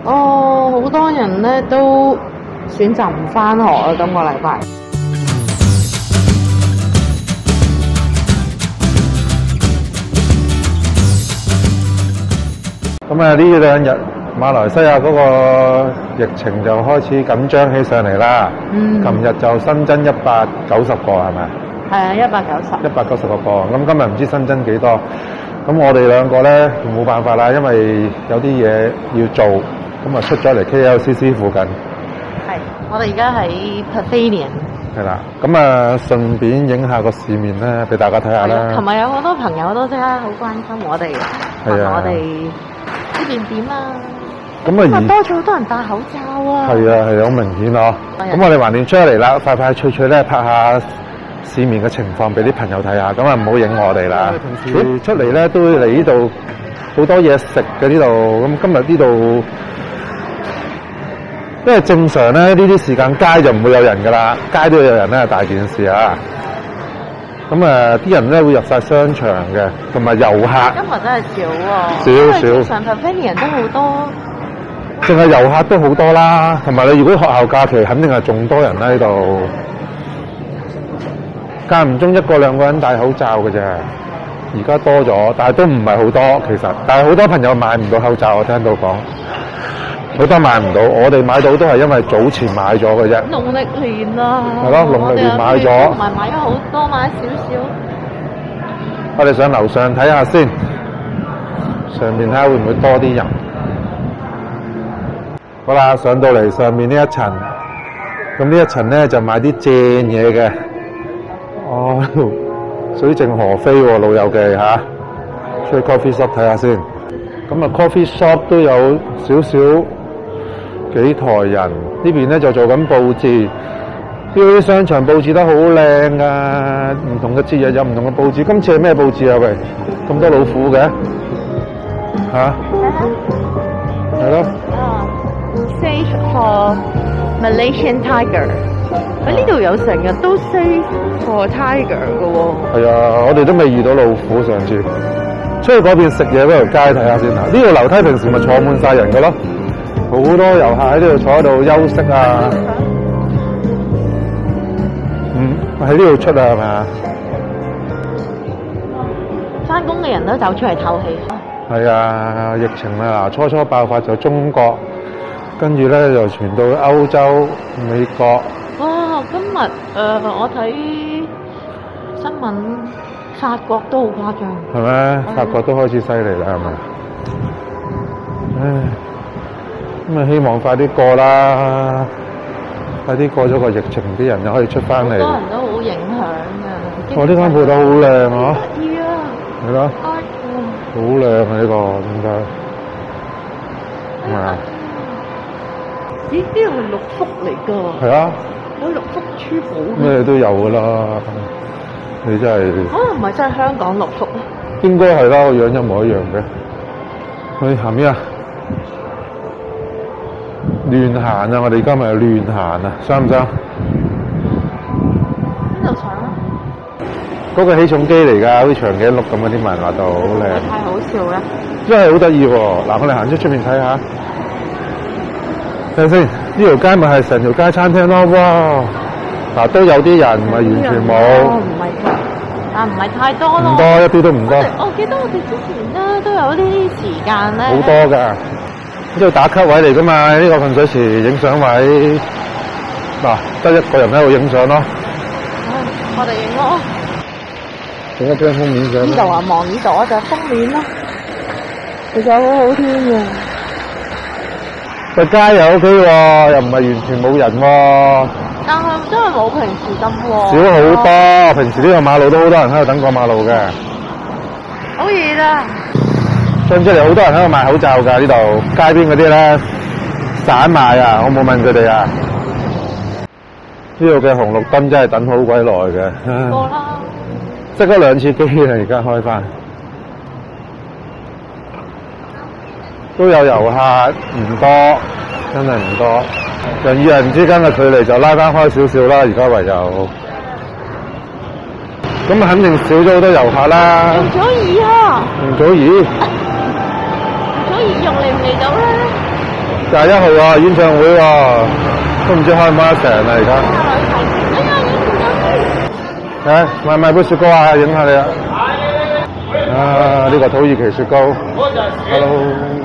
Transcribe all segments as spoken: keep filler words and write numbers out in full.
哦，好多人咧都選擇唔返學啊，今個禮拜。 咁啊，呢兩日馬來西亞嗰個疫情就開始緊張起上嚟啦。嗯。琴日就新增一百九十個係咪？ 係啊，一百九十。 一百九十個個。咁今日唔知新增幾多？咁我哋兩個咧冇辦法啦，因為有啲嘢要做，咁啊出咗嚟 K L C C 附近。 係，我哋而家喺 Pavilion。 係啦，咁啊順便影下個市面咧，俾大家睇下啦。 琴日有好多朋友都即刻好關心我哋，問我哋呢邊點啊？咁啊多咗好多人戴口罩啊！ 係啊係好明顯咯。咁我哋橫掂出嚟啦，快快脆脆咧拍下市面嘅情況俾啲朋友睇下，咁啊唔好影我哋啦。平時出嚟咧都會嚟呢度好多嘢食嘅呢度，咁今日呢度因為正常咧呢啲時間街就唔會有人噶啦，街都有人咧係大件事啊。咁啊啲人咧會入晒商場嘅，同埋遊客。 今日真係少喎， 少少。 上 Pavilion 都好多。 淨係遊客都好多啦，同埋你如果學校假期，肯定係仲多人啦呢度。間唔中一個兩個人戴口罩嘅啫，而家多咗，但係都唔係好多其實。但係好多朋友買唔到口罩，我聽到講，好多買唔到。我哋買到都係因為早前買咗嘅啫。 農曆年啊， 係咯，農曆年買咗， 同埋買咗好多，買少少。 我哋上樓上睇下先，上面睇下會唔會多啲人。好啦，上到嚟上面呢一層，咁呢一層咧就買啲正嘢嘅。哦，水靜河飛喎，老友記嚇，出去 coffee shop 睇下先。咁啊 coffee shop 都有少少幾台人，呢邊咧就做緊佈置，呢啲商場佈置得好靚啊！唔同嘅節日有唔同嘅佈置。今次係咩佈置啊？喂，咁多老虎嘅嚇，係咯。 Save for Malaysian tiger。喺呢度有成日都 save for tiger 嘅喎。係啊，我哋都未遇到老虎上次。出去嗰邊食嘢嗰條街睇下先啦。呢條樓梯平時咪坐滿晒人嘅咯，好多遊客喺呢度坐喺度休息啊。嗯，喺呢度出啊，係咪啊？ 返工嘅人都走出嚟透氣。 係啊，疫情啊，嗱初初爆發就中國，跟住咧就傳到歐洲、美國。 哇！今日誒、呃、我睇新聞，法國都好誇張。 係咩？法國都開始犀利啦，係咪？唉，咁啊希望快啲過啦，快啲過咗個疫情，啲人就可以出翻嚟。好多人都好影響㗎。 哇！呢間鋪頭好靚啊！ 得意啊！ 係咯。好靚啊！呢、這個點解？係咪啊？ 咦？呢度係六福嚟㗎。 係啊。 有六福珠寶。 咩都有㗎啦！你真係。 可能唔係真係香港六福咧。 應該係啦，個樣一模一樣嘅。去行邊啊？亂行啊！我哋而家咪亂行啊！想唔想？ 邊度搶啊？ 嗰個起重機嚟㗎，好似長頸鹿咁嗰啲漫畫度，好靚。 太好笑啦！ 真係好得意喎！嗱，我哋行出出面睇下，睇下先。呢條街咪係成條街餐廳咯，哇！嗱，都有啲人，唔係完全冇。 唔係，但唔係太多咯。 唔多，一啲都唔多。 我記得我哋之前咧都有呢啲時間咧。 好多㗎，呢度打卡位嚟㗎嘛？呢個噴水池影相位，嗱，得一個人喺度影相咯。 我哋影咯。 整一張封面相。 呢度啊，望呢度就係封面咯。其實好好添嘅。個街又 OK 喎，又唔係完全冇人喎。 但係真係冇平時咁喎。 少好多，平時呢個馬路都好多人喺度等過馬路嘅。 好熱啊！ 上出嚟好多人喺度賣口罩㗎，呢度街邊嗰啲咧散賣啊！我冇問佢哋啊。呢度嘅紅綠燈真係等好鬼耐嘅。 過啦。 即係嗰兩次機啦，而家開翻。都有遊客，唔多，真係唔多。人與人之間嘅距離就拉翻開少少啦，而家唯有。咁啊，肯定少咗好多遊客啦。 容祖兒啊！ 容祖兒。 容祖兒用嚟唔嚟到咧？ 廿一號喎，演唱會喎，都唔知開唔開得成啊而家。誒，買買杯雪糕啊，影下你啊！啊，呢個土耳其雪糕 ，Hello。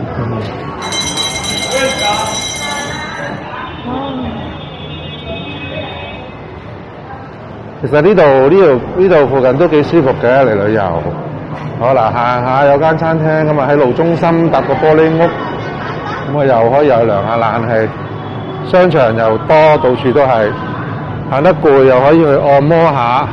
其實呢度呢度呢度附近都幾舒服嘅嚟旅遊。好嗱，行下有間餐廳咁啊，喺路中心搭個玻璃屋，咁啊又可以又涼下冷氣。商場又多，到處都係，行得攰又可以去按摩下。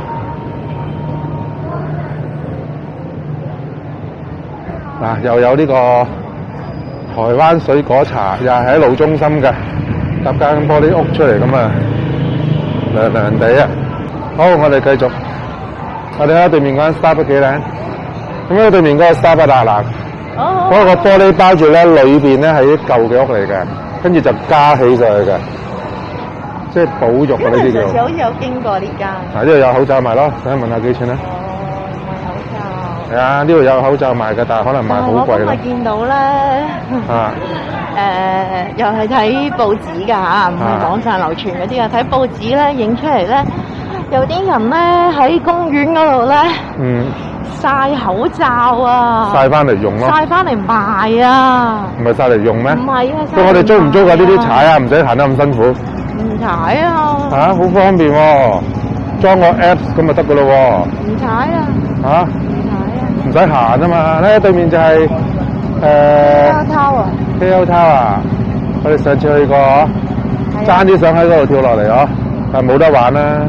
嗱，又有呢個台灣水果茶，又係喺路中心嘅，搭間玻璃屋出嚟咁啊，涼涼地啊！好，我哋繼續。我哋睇下對面嗰間 Starbucks 幾靚。咁咧對面嗰個 Starbucks 啊嗱，嗰個玻璃包住咧，裏邊咧係啲舊嘅屋嚟嘅，跟住就加起上去嘅，即係保育嘅呢啲叫。 上次好似有經過呢間。 嗱，呢度有口罩賣咯，想問下幾錢咧？ 哦，賣口罩。 係啊，呢度有口罩賣嘅，但係可能賣好貴咯。 我今日見到咧。 啊。 誒、呃，又係睇報紙㗎嚇，唔係網上流傳嗰啲啊！睇報紙咧，影出嚟咧，有啲人咧喺公園嗰度咧，嗯，曬口罩啊， 曬翻嚟用咯， 曬翻嚟賣啊， 唔係曬嚟用咩？ 唔係啊， 咁我哋租唔租㗎呢啲踩啊？唔使行得咁辛苦。 唔踩啊！ 嚇、啊，好方便喎、哦，裝個 Apps 咁就得㗎咯喎。 唔踩啊！ 嚇？ 唔踩啊！ 唔使行啊嘛，咧對面就係、是、誒。 K L Tower 啊 ！K L Tower 啊！我哋上次去過嗬，爭啲想喺嗰度跳落嚟嗬，但係冇得玩啦。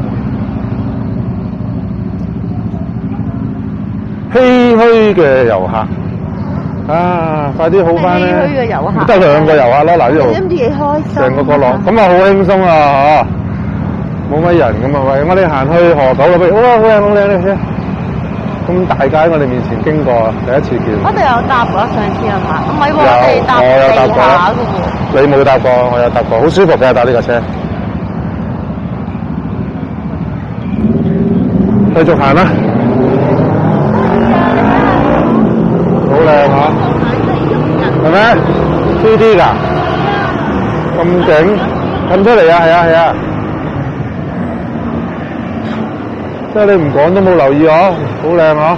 唏噓嘅遊客啊！快啲好翻咧！ 唏噓嘅遊客， 得兩個遊客咯，嗱呢度。 你知唔知幾開心？ 成個角落，咁啊好輕鬆啊嗬，冇乜人咁啊喂！我哋行去河狗嗰邊，哇好靚好靚咧！咁大街我哋面前經過，第一次見。 我哋有搭過上次係嘛？唔係喎，我哋搭地下嘅喎。 你冇搭過，我有搭過，好舒服嘅搭呢架車。繼續行啦。好靚嚇，係咩 ？three D 㗎？咁勁，撳出嚟啊！係啊係啊。即係你唔講都冇留意哦，好靚哦！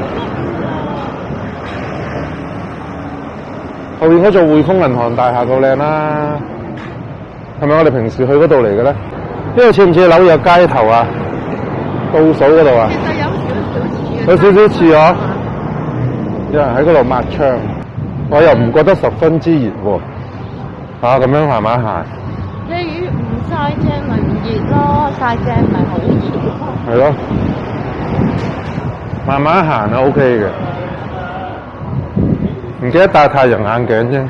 後邊嗰座匯豐銀行大廈夠靚啦，係咪我哋平時去嗰度嚟嘅咧？呢度似唔似紐約街頭啊？倒數嗰度啊？有少少似，有少少似哦。有人喺嗰度抹窗，我又唔覺得十分之熱喎。啊，咁樣慢慢行。 你唔曬正咪唔熱咯，曬正咪好熱。 係咯。慢慢行啊 ，OK 嘅。唔記得戴太陽眼鏡啫。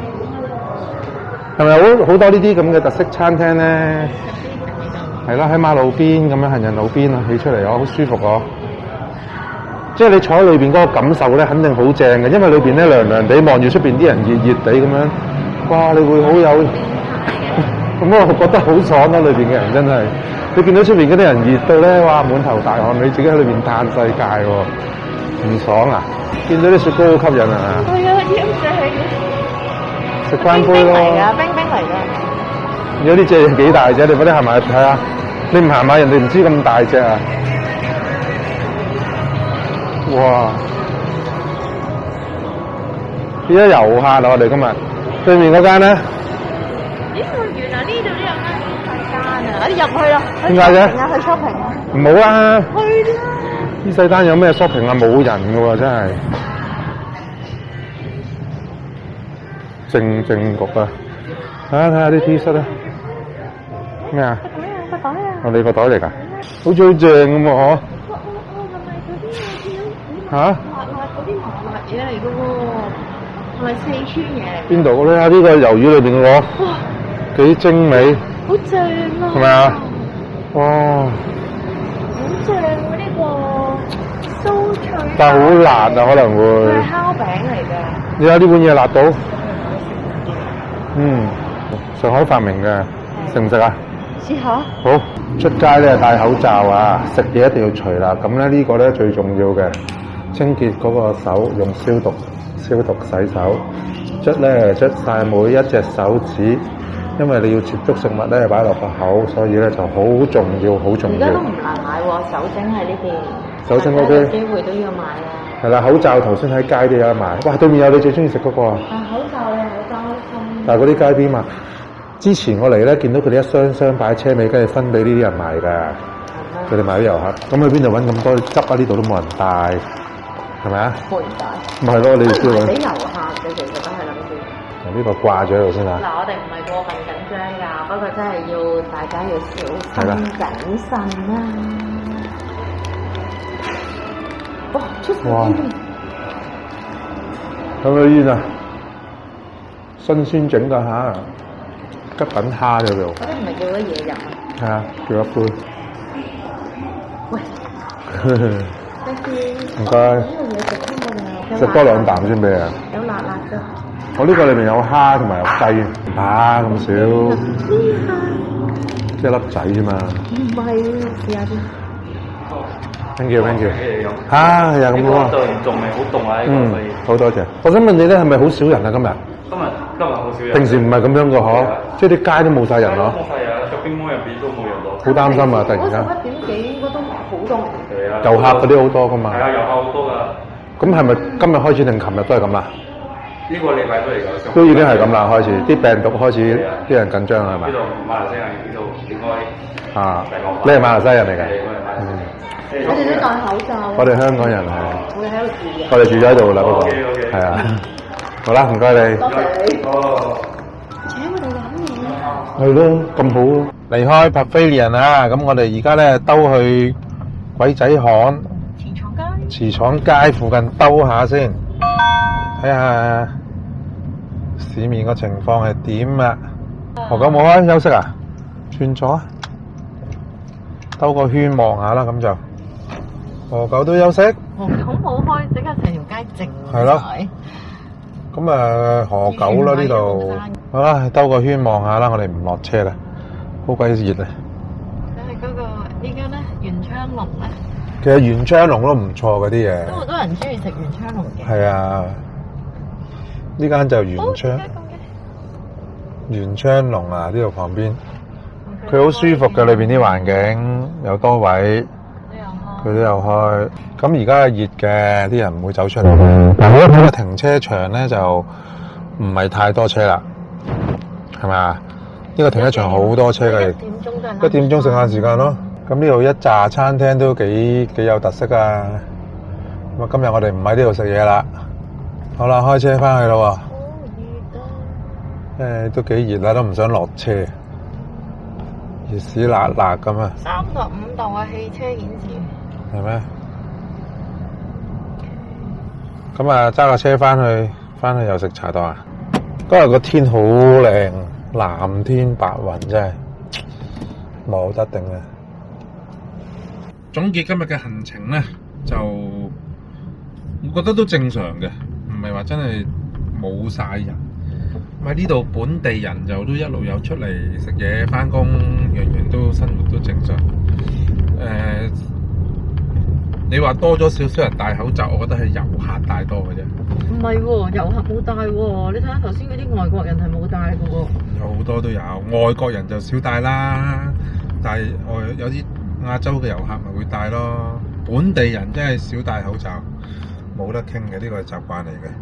係咪好好多呢啲咁嘅特色餐廳咧？係啦，喺馬路邊咁樣行人路邊啊，起出嚟哦，好舒服哦。即係你坐喺裏邊嗰個感受咧，肯定好正嘅，因為裏邊咧涼涼地，望住出邊啲人熱熱地咁樣，哇！你會好有咁我覺得好爽咯，裏邊嘅人真係。你見到出邊嗰啲人熱到咧，哇！滿頭大汗，你自己喺裏邊嘆世界喎，唔爽啊！見到啲雪糕好吸引啊！ 係啊，點正？ 食翻杯咯。冰冰嚟㗎，冰冰嚟㗎。 有啲隻嘢幾大隻，你快啲行埋去睇下。你唔行埋，人哋唔知咁大隻啊！哇！變咗遊客啦，我哋今日對面嗰間咧。 咦？原來呢度都有間細間啊！我哋入去啦。 點解嘅？ 去 shopping 啊！ 唔好啊！ 去啦！ 呢細單有咩 shopping 啊？冇人㗎喎，真係靜靜局啊！睇下睇下啲 T 恤啊！咩啊？ 個袋啊！個袋啊！ 我你個袋嚟㗎？好似好正咁喎，嗬！嚇？ 麻辣嗰啲麻辣嘢嚟㗎喎，係咪四川嘢？ 邊度咧？呢個魷魚裏邊嘅喎，哇，幾精美， 好正啊！ 係咪啊？哇！ 好正喎呢個酥脆， 但係好辣啊，可能會。 佢係烤餅嚟嘅。 你睇呢碗嘢辣到？嗯，上海發明嘅，食唔食啊？ 試下。 好，出街咧戴口罩啊，食嘢一定要除啦。咁咧呢個咧最重要嘅。清潔嗰個手用消毒消毒洗手， 捽咧捽晒每一隻手指，因為你要接觸食物咧擺落個口，所以咧就好重要，好重要。 而家都唔難買喎，手整喺呢邊。 手整 O K。有機會都要買啦。 係啦，口罩頭先喺街都有得賣。哇，對面有你最中意食嗰個啊！ 但口罩咧，口罩好心。 但係嗰啲街邊嘛，之前我嚟咧見到佢哋一箱箱擺車尾，跟住分俾呢啲人賣㗎。佢哋賣啲遊客，咁去邊度揾咁多汁啊？呢度都冇人帶，係咪啊？ 冇人帶。 咪係咯，你哋都揾。 俾遊客嘅其實都係諗住。 呢個掛咗喺度先啊！ 嗱，我哋唔係過分緊張㗎，不過真係要大家要小心謹慎啦。哇！出曬煙。有冇煙啊？新鮮整㗎嚇，吉品蝦喺度。嗰啲唔係叫咗嘢飲啊？係啊，叫一杯。喂。唔該。食多兩啖先俾啊！有辣辣㗎。我呢個裏面有蝦同埋有雞，蝦咁少，即係粒仔啫嘛。唔係，試下先。Thank you，thank you。嚇，係啊，咁咯。仲未好凍啊！嗯，好多謝。我想問你咧，係咪好少人啊？今日？今日今日好少人。平時唔係咁樣嘅嗬，即係啲街都冇曬人咯。冇曬人，個冰芒入邊都冇人到。好擔心啊！突然間。十一點幾應該都好多人。係啊。遊客嗰啲好多噶嘛。係啊，遊客好多㗎。咁係咪今日開始定琴日都係咁啊？呢個禮拜都嚟㗎，都已經係咁啦，開始啲病毒開始啲人緊張係咪？呢度馬來西亞呢度應該啊，你係馬來西亞人嚟㗎？嗯，我哋都戴口罩。我哋香港人係。我哋喺度住嘅。我哋住咗喺度啦，嗰個係啊。好啦，唔該你。多謝。哦。請我哋飲嘢。係咯，咁好。離開 Pavilion 啊，咁我哋而家咧兜去鬼仔巷、慈廠街、慈廠街附近兜下先，睇下市面個情況係點啊？何九冇開休息啊？轉咗啊？兜個圈望下啦，咁就何九都休息。何九冇開，即刻成條街靜晒。係咯。咁啊，何九啦呢度。好啦，兜個圈望下啦，我哋唔落車啦，好鬼熱啊！睇下嗰個呢間咧，元昌龍咧。其實元昌龍都唔錯嗰啲嘢。都好多人中意食元昌龍嘅。係啊。呢間就元昌，元昌龍啊！呢度旁邊，佢好舒服嘅，裏邊啲環境有多位，佢都有開。咁而家係熱嘅，啲人唔會走出嚟。但係我一睇個停車場咧，就唔係太多車啦，係咪啊？呢個停車場好多車嘅，一點鐘食晏時間咯。咁呢度一紮餐廳都幾幾有特色啊！咁啊，今日我哋唔喺呢度食嘢啦。好啦，開車翻去啦喎！好熱啊！誒，都幾熱啦，都唔想落車，熱屎辣辣咁啊！三十五度啊，汽車顯示。係咩？咁啊，揸架車翻去，翻去又食茶檔啊！今日個天好靚，藍天白雲真係冇得頂啊！總結今日嘅行程咧，就我覺得都正常嘅。唔係話真係冇晒人，喺呢度本地人就都一路有出嚟食嘢、返工，樣樣都生活都正常。誒、呃，你話多咗少少人戴口罩，我覺得係遊客帶多嘅啫。唔係喎，遊客冇戴喎，你睇下頭先嗰啲外國人係冇戴嘅喎。有好多都有，外國人就少戴啦，但係外有啲亞洲嘅遊客咪會戴咯。本地人真係少戴口罩。冇得傾嘅，呢個係習慣嚟嘅。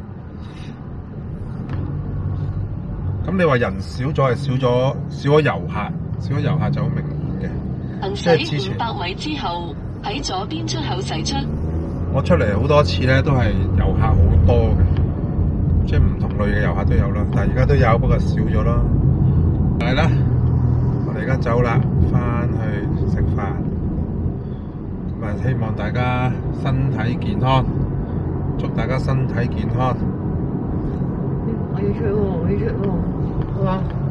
咁你話人少咗係少咗少咗遊客，少咗遊客就好明顯嘅。即係之前五百米之後喺左邊出口駛出。我出嚟好多次咧，都係遊客好多嘅，即係唔同類嘅遊客都有啦。但係而家都有，不過少咗咯。係啦，我哋而家走啦，翻去食飯。咁啊，希望大家身體健康。祝大家身體健康。我要出喎，我要出喎，係嘛？